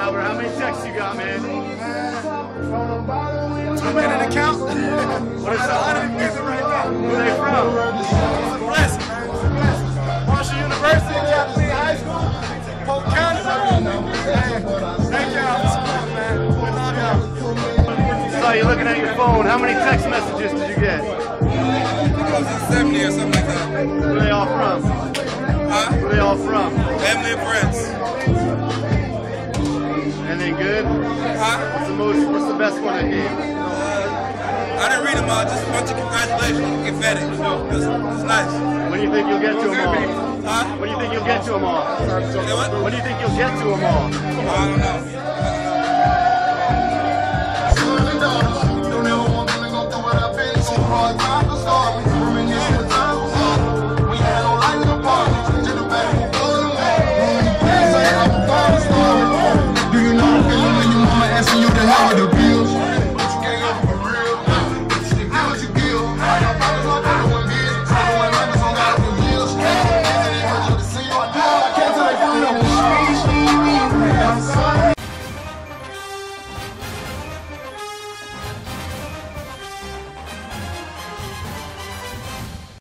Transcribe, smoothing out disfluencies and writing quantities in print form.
Albert, how many texts you got, man? Too many to count. What is There's 100 people right now. Where they from? It's a blessing, man. It's a blessing. Marshall University, Kathleen High School, Polk County. Thank y'all for supporting, man. We love y'all. So you're looking at your phone. How many text messages did you get? I think it was like 70 or something like that. Where are they all from? Huh? Where are they all from? Family and friends. Anything good? Huh? What's the best one I gave? I didn't read them all, just a bunch of congratulations. Emphatic. It's nice. When do you think you'll get to them all? Huh? When do you think you'll get to them all? Say what? When do you think you'll get to them all? I don't know.